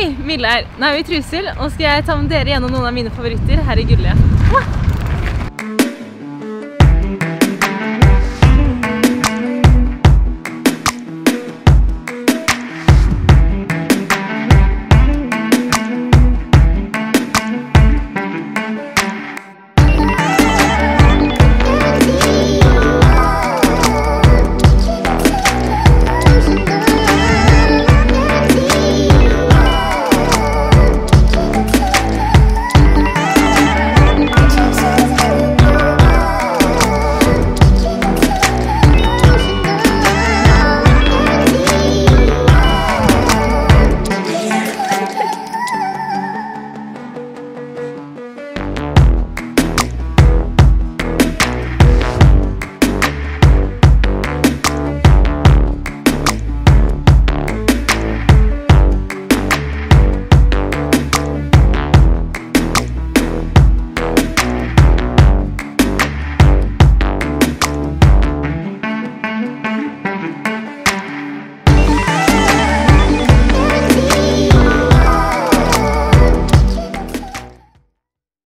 Hei, Mille her. Nå er vi i Trysil, og skal jeg ta med dere gjennom noen av mine favoritter her i Gullia.